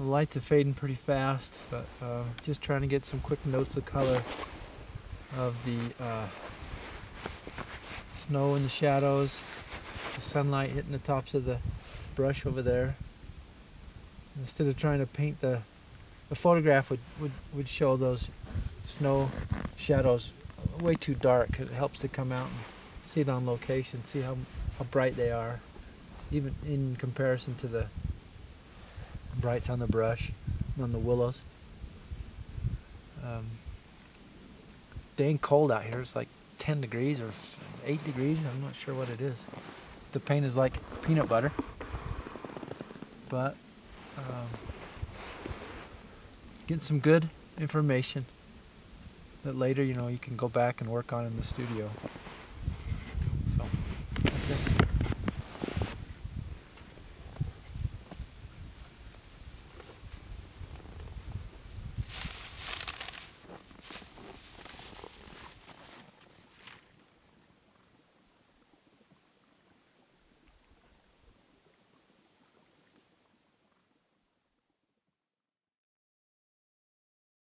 lights are fading pretty fast, but just trying to get some quick notes of color of the snow in the shadows, the sunlight hitting the tops of the brush over there. Instead of trying to paint the photograph would show those snow shadows way too dark. It helps to come out and see it on location, see how bright they are, even in comparison to the brights on the brush and on the willows. It's dang cold out here. It's like 10 degrees or 8 degrees. I'm not sure what it is. The paint is like peanut butter, but getting some good information that later, you can go back and work on in the studio.